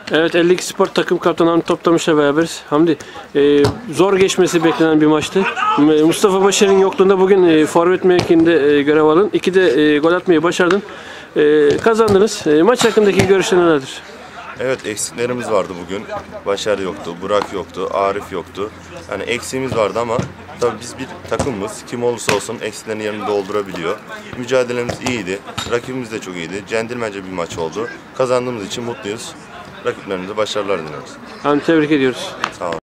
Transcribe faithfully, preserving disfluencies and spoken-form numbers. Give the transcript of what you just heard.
Evet, elli iki Spor takım kaptanı Hamdi Toptamış'la beraberiz. Hamdi, e, zor geçmesi beklenen bir maçtı. Mustafa Başar'ın yokluğunda bugün e, forvet mevkiinde e, görev alın. İki de e, gol atmayı başardın. E, kazandınız. E, maç hakkındaki görüşler nelerdir? Evet, eksiklerimiz vardı bugün. Başar yoktu, Burak yoktu, Arif yoktu. Yani eksiğimiz vardı ama tabii biz bir takımımız. Kim olursa olsun eksiklerin yerini doldurabiliyor. Mücadelemiz iyiydi. Rakibimiz de çok iyiydi. Centilmence bir maç oldu. Kazandığımız için mutluyuz. Rakiplerimize başarılar diliyoruz. Hamdi, tebrik ediyoruz. Sağ olun.